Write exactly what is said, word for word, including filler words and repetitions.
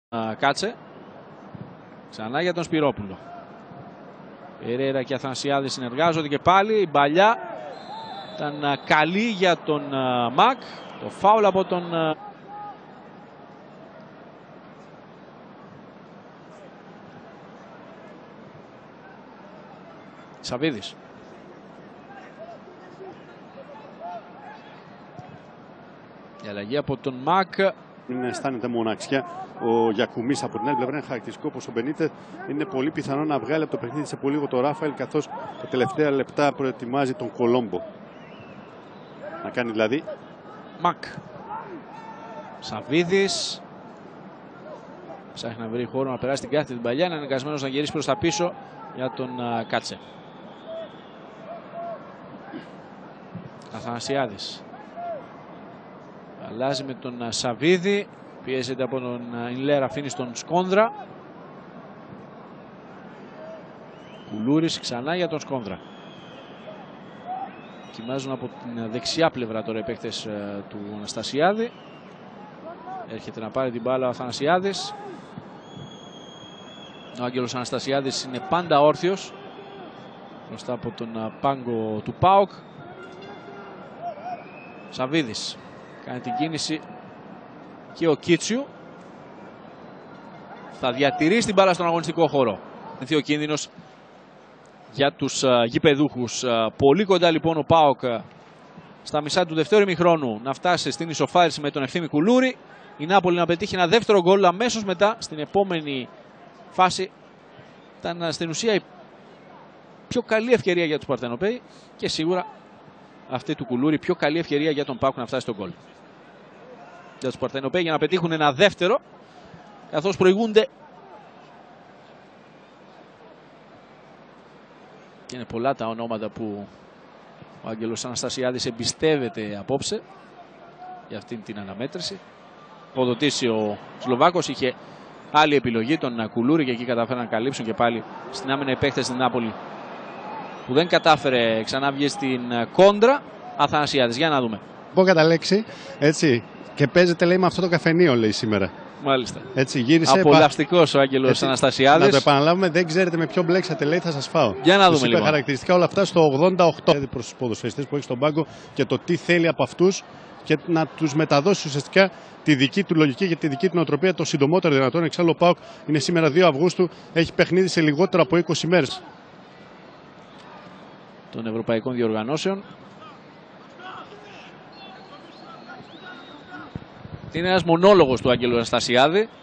Κάτσε. Ξανά για τον Σπυρόπουλο. Περέρα και Αθανασιάδη συνεργάζονται και πάλι. Η παλιά ήταν καλή για τον Μακ. Το φάουλ από τον Σαβίδης. Η αλλαγή από τον Μακ. Μην αισθάνεται μοναξιά ο Γιακουμής από την άλλη πλευρά. Είναι χαρακτηριστικό πως ο Μπενίτεθ είναι πολύ πιθανό να βγάλει από το παιχνίδι σε πολύ λίγο το Ράφαελ, καθώς τα τελευταία λεπτά προετοιμάζει τον Κολόμπο. Να κάνει δηλαδή. Μακ. Σαβίδης. Ψάχνει να βρει χώρο να περάσει την κάθετη την παλιά. Είναι αναγκασμένος να γυρίσει προς τα πίσω για τον uh, Κάτσε. Αθανασιάδης. Αλλάζει με τον Σαβίδη. Πιέζεται από τον Ινλέρ, αφήνει στον Σκόνδρα. Κουλούρης ξανά για τον Σκόνδρα. Κοιμάζουν από την δεξιά πλευρά τώρα οι παίκτες του Αναστασιάδη. Έρχεται να πάρει την μπάλα ο Αθανασιάδης. Ο Άγγελος Αναστασιάδης είναι πάντα όρθιος μπροστά από τον πάγκο του ΠΑΟΚ. Σαβίδης κάνει την κίνηση και ο Κίτσιου θα διατηρήσει την μπάλα στον αγωνιστικό χώρο. Είναι ο κίνδυνος για τους uh, γηπεδούχους. Uh, πολύ κοντά λοιπόν ο ΠΑΟΚ uh, στα μισά του δευτέρου ημιχρόνου να φτάσει στην ισοφάριση με τον Ευθύμη Κουλούρη. Η Νάπολη να πετύχει ένα δεύτερο γκολ αμέσως μετά στην επόμενη φάση. Ήταν uh, στην ουσία η πιο καλή ευκαιρία για τους Παρτενοπαίοι και σίγουρα αυτή του Κουλούρη πιο καλή ευκαιρία για τον ΠΑΟΚ να φτάσει στον γκολ. Για τους Παρτενοπαίοι για να πετύχουν ένα δεύτερο, καθώς προηγούνται. Και είναι πολλά τα ονόματα που ο Άγγελος Αναστασιάδης εμπιστεύεται απόψε για αυτήν την αναμέτρηση. Ποδοτήσει ο Σλοβάκος, είχε άλλη επιλογή, τον Κουλούρη, και εκεί κατάφεραν να καλύψουν και πάλι στην άμυνα οι παίκτες στην Νάπολη που δεν κατάφερε, ξανά βγει στην κόντρα. Αθανασιάδης, για να δούμε. Πω κατά λέξη, έτσι, και παίζεται λέει με αυτό το καφενείο λέει σήμερα. Μάλιστα. Έτσι, γύρισε. Απολαυστικός ο Άγγελος Αναστασιάδης. Να το επαναλάβουμε, δεν ξέρετε με ποιο μπλέξατε, λέει, θα σας φάω. Για να δούμε λίγο. Χαρακτηριστικά όλα αυτά στο ογδόντα οκτώ. Δηλαδή προς τους ποδοσφαιριστές που έχει στον πάγκο και το τι θέλει από αυτούς και να τους μεταδώσει ουσιαστικά τη δική του λογική και τη δική του νοοτροπία το συντομότερο δυνατόν. Εξάλλου ο ΠΑΟΚ είναι σήμερα δύο Αυγούστου, έχει παιχνίδι σε λιγότερο από είκοσι μέρες των ευρωπαϊκών διοργανώσεων. Είναι ένας μονόλογος του Άγγελου Αναστασιάδη.